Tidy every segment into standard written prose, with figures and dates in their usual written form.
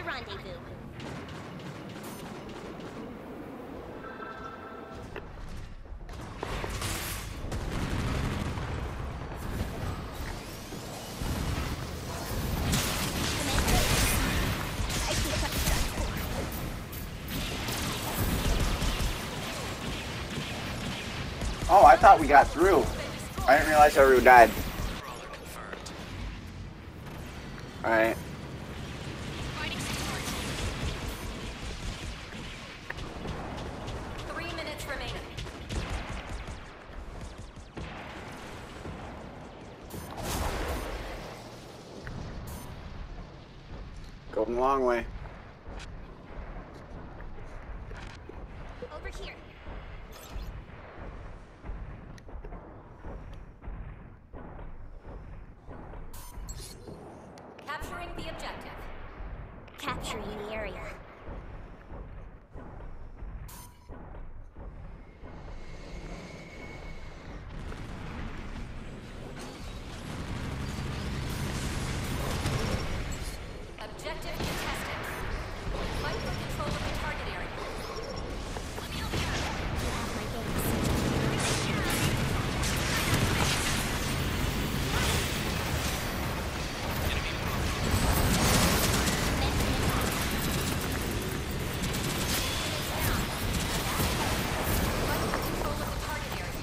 rendezvous. Oh, I thought we got through. I didn't realize everyone died. Alright. Going a long way. Over here. Capturing the objective. Capturing the area. Objective contested. Fight for control of the target area. Let me help you out. You have my base. Fight for control of the target area.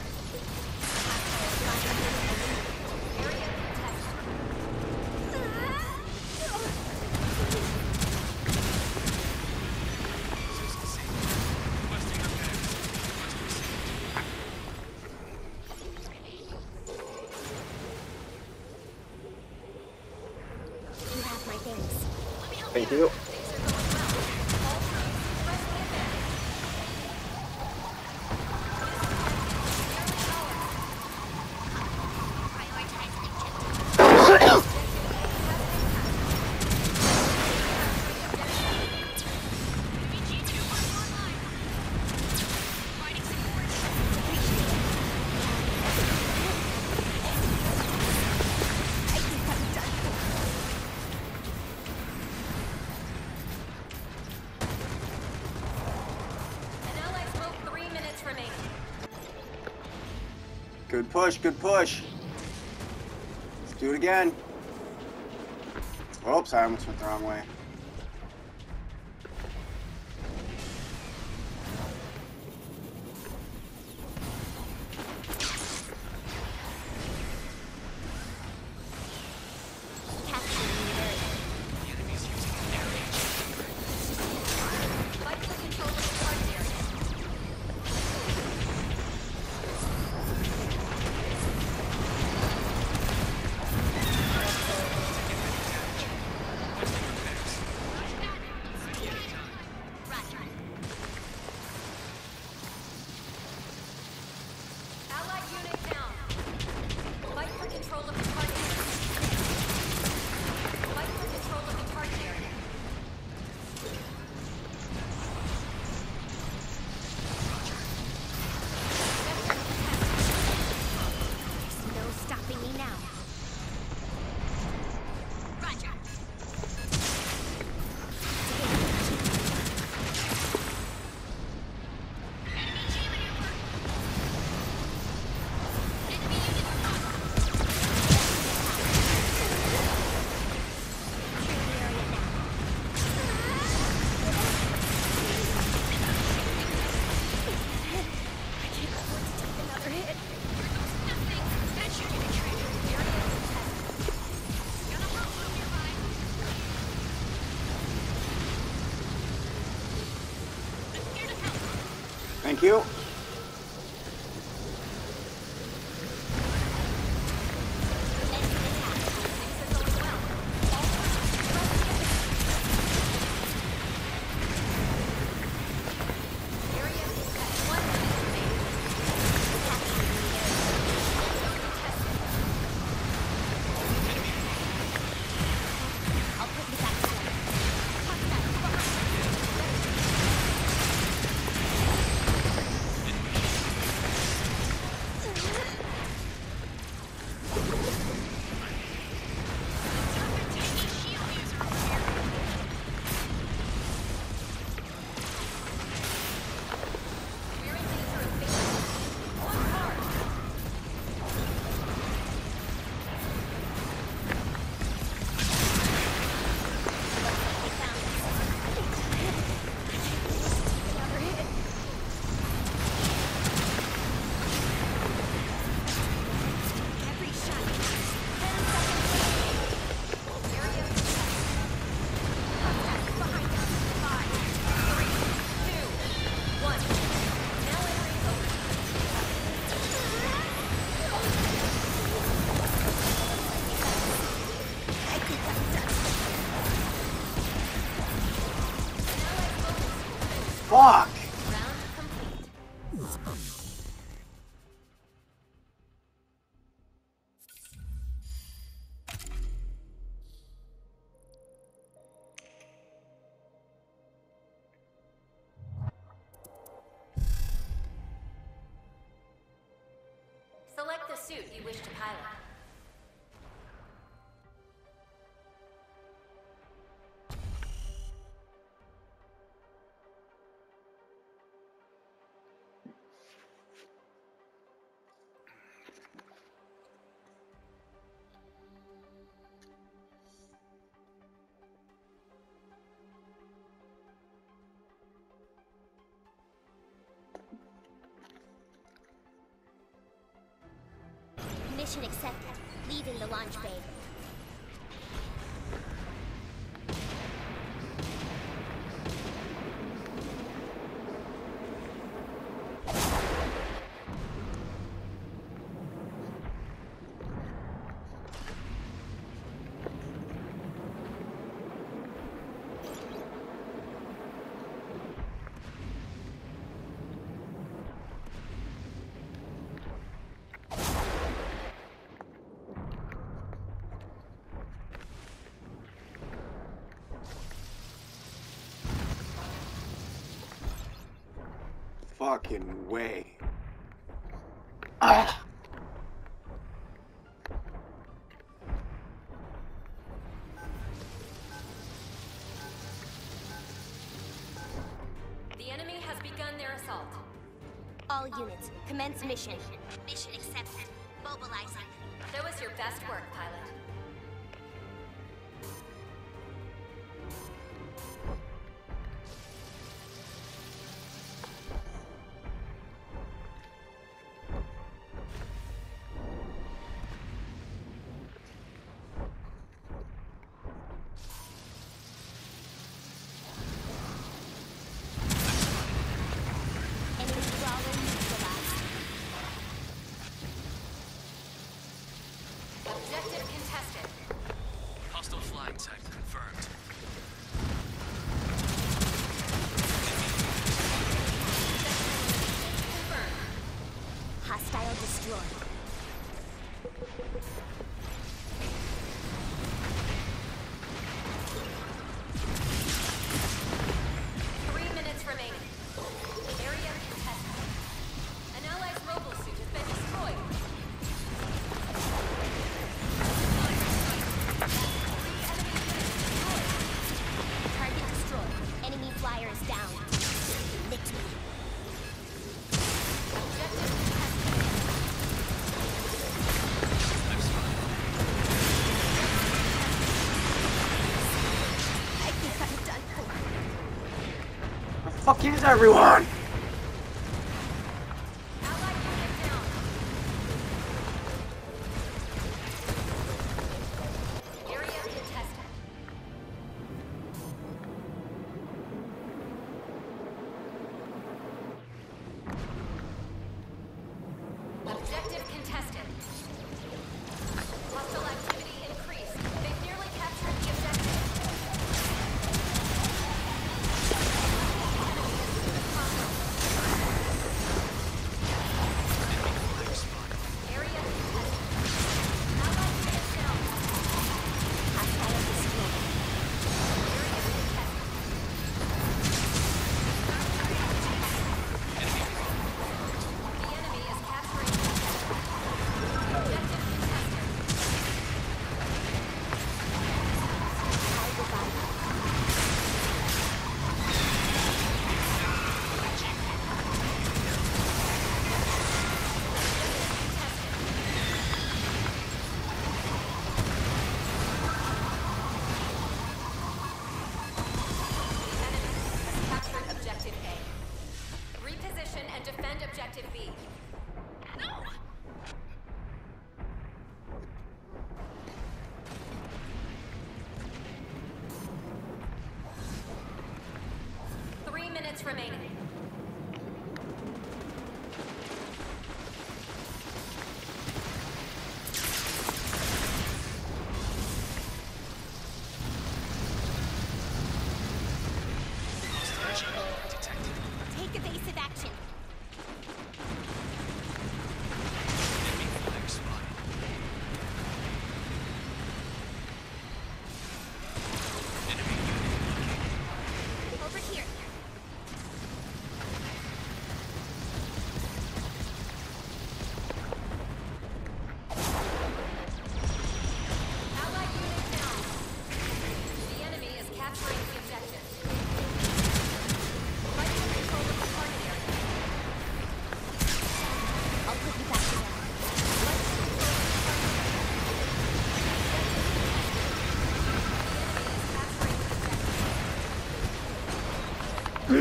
Area contested. You have my base. Thank you. An allied smoke 3 minutes remaining. Good push, good push. Let's do it again. Oops, I almost went the wrong way. Capturing the area. Fight for control of the target area. Allied unit down. Fight for control of the target area. Fight for control of the target area. There's no stopping me now. Roger. Thank you. I'll put you back together. Talk about it. suit you wish to pilot. Mission accepted. Leaving the launch bay. Fucking way. Ah. The enemy has begun their assault. All units, commence mission. Mission accepted. Mobilizing. Show us your best work, pilot. Enemy crawler neutralized. Objective contested. Hostile flying tech confirmed. Confirmed. Hostile destroyed. Three minutes remaining. Area contested. An allied's mobile suit has been destroyed. Three enemy units destroyed. Target destroyed. Enemy flyer is down. Licked me. Objective contested. I think I'm done for. The fuck is everyone? Allied unit down. Area contested. Objective contested. Hostile activity increased. They've nearly captured the objective. Enemy has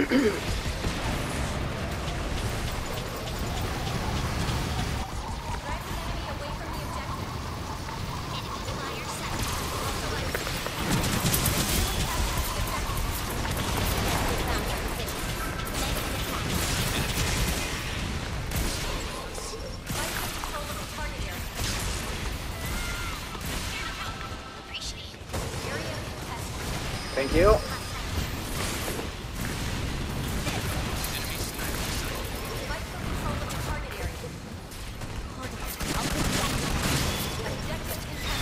enemy away from the objective. Enemy flyer set. We found our position. Commencing attack. Fight for control of the target area. Appreciate it. Area contested. Thank you. Fight for control of the target area. Hold it. I'll put you back. Objective contested.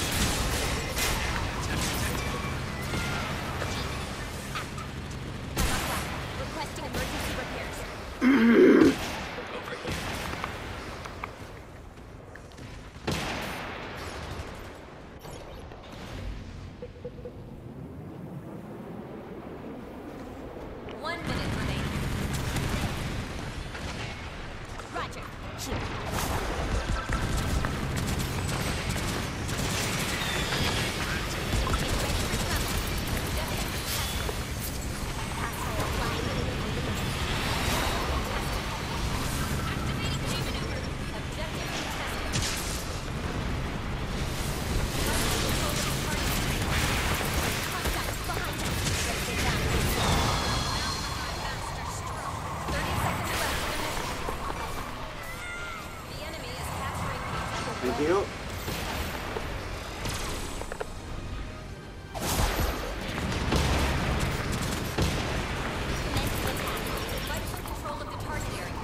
Requesting emergency repairs. Over here. One minute remaining. Roger. Shoot. Get ready for trouble. Objective contested. Hostile flying eliminated. Activating G maneuver. Objective contested. Fight for control of the target area. Hostiles behind us. Let's get down. 30 seconds left in the mission. The enemy is capturing the objective. Thank you. Commencing attack. Fight for control of the target area.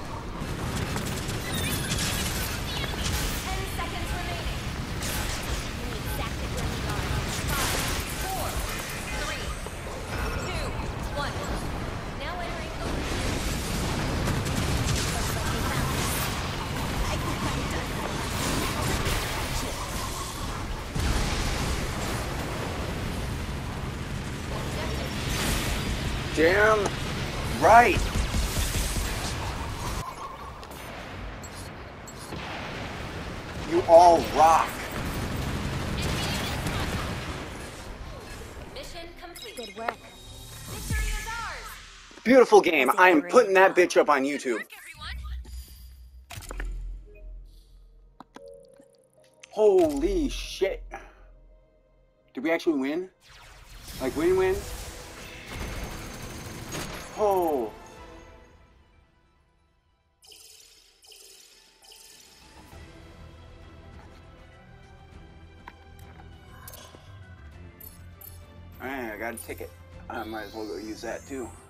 10 seconds remaining. Knowing exactly where we are. 5, 4, 3, 2, 1. Now entering overview. Looks like they found us. I think I'm done. Shoot. Objective Damn right. You all rock. mission complete. Good work. Victory is ours. Beautiful game. I am putting that bitch up on YouTube. Holy shit. Did we actually win? Like win-win? Oh. Alright, I got a ticket. I might as well go use that too.